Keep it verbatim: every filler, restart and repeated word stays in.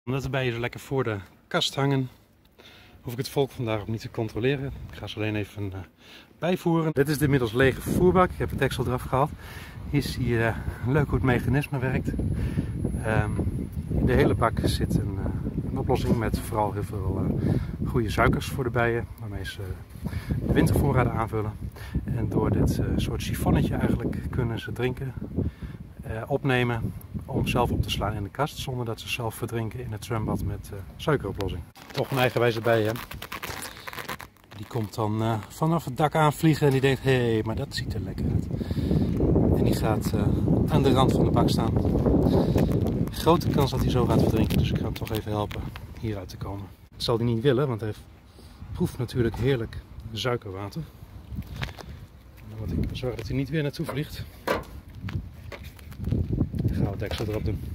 Omdat de bijen zo lekker voor de kast hangen, hoef ik het volk vandaag ook niet te controleren. Ik ga ze alleen even uh, bijvoeren. Dit is de inmiddels lege voerbak. Ik heb het deksel eraf gehaald. Hier zie je uh, leuk hoe het mechanisme werkt. Um, in de hele bak zit een, uh, een oplossing met vooral heel veel uh, goede suikers voor de bijen, waarmee ze de wintervoorraden aanvullen. En door dit uh, soort sifonnetje eigenlijk kunnen ze drinken, uh, opnemen om zelf op te slaan in de kast, zonder dat ze zelf verdrinken in het zwembad met uh, suikeroplossing. Toch een eigenwijze bij, hè? Die komt dan uh, vanaf het dak aanvliegen en die denkt, hé, hey, maar dat ziet er lekker uit. En die gaat uh, aan de rand van de bak staan. Grote kans dat hij zo gaat verdrinken, dus ik ga hem toch even helpen hieruit te komen. Dat zal hij niet willen, want hij proeft natuurlijk heerlijk suikerwater. Dan moet ik zorgen dat hij niet weer naartoe vliegt. Dan gaan we het deksel erop doen.